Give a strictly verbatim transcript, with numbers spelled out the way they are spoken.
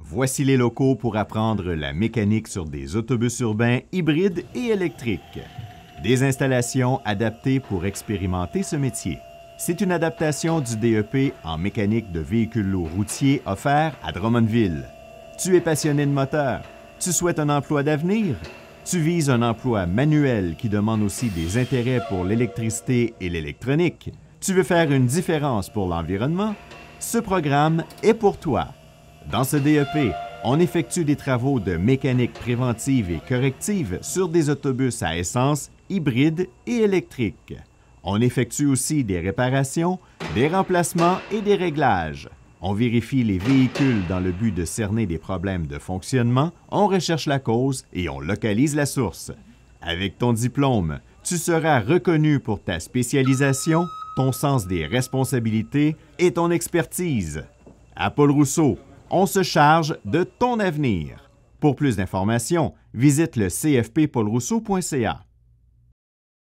Voici les locaux pour apprendre la mécanique sur des autobus urbains hybrides et électriques. Des installations adaptées pour expérimenter ce métier. C'est une adaptation du D E P en mécanique de véhicules lourds routiers offert à Drummondville. Tu es passionné de moteur? Tu souhaites un emploi d'avenir? Tu vises un emploi manuel qui demande aussi des intérêts pour l'électricité et l'électronique? Tu veux faire une différence pour l'environnement? Ce programme est pour toi. Dans ce D E P, on effectue des travaux de mécanique préventive et corrective sur des autobus à essence, hybrides et électriques. On effectue aussi des réparations, des remplacements et des réglages. On vérifie les véhicules dans le but de cerner des problèmes de fonctionnement, on recherche la cause et on localise la source. Avec ton diplôme, tu seras reconnu pour ta spécialisation, ton sens des responsabilités et ton expertise. À Paul Rousseau, on se charge de ton avenir. Pour plus d'informations, visite le c f p paul rousseau point c a.